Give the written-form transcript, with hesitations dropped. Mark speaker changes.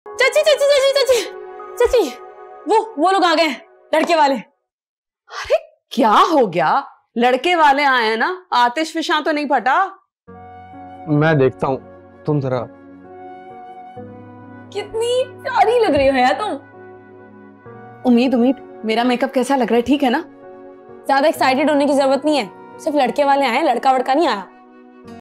Speaker 1: चाची चाची चाची चाची चाची, वो लोग आ गए हैं, लड़के वाले।
Speaker 2: अरे क्या हो गया? लड़के वाले आए हैं ना, आतिश फिशां तो नहीं फटा?
Speaker 3: मैं देखता हूँ, तुम जरा।
Speaker 1: कितनी प्यारी लग रही हो यार तुम।
Speaker 2: उम्मीद मेरा मेकअप कैसा लग रहा है? ठीक है ना?
Speaker 1: ज्यादा एक्साइटेड होने की जरूरत नहीं है, सिर्फ लड़के वाले आए हैं, लड़का वड़का नहीं आया।